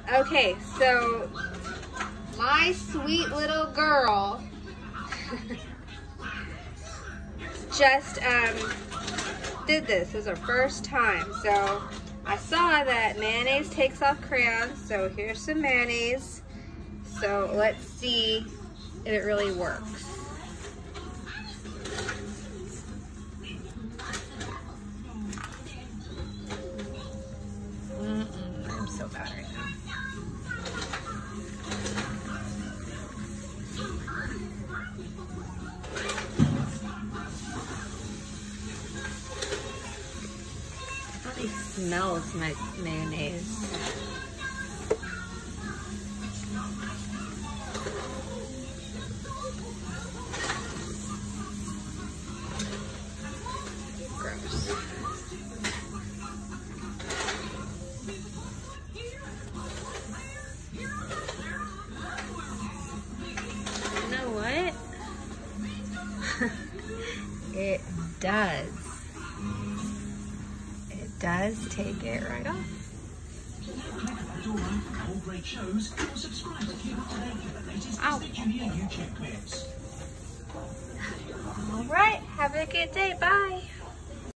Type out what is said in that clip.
Okay, so my sweet little girl just did this. This is her first time. So I saw that mayonnaise takes off crayons. So here's some mayonnaise. So let's see if it really works. I'm so bad right now. It smells my mayonnaise. Gross. You know what? It does. It does take it right off. Ow. All right, have a good day. Bye.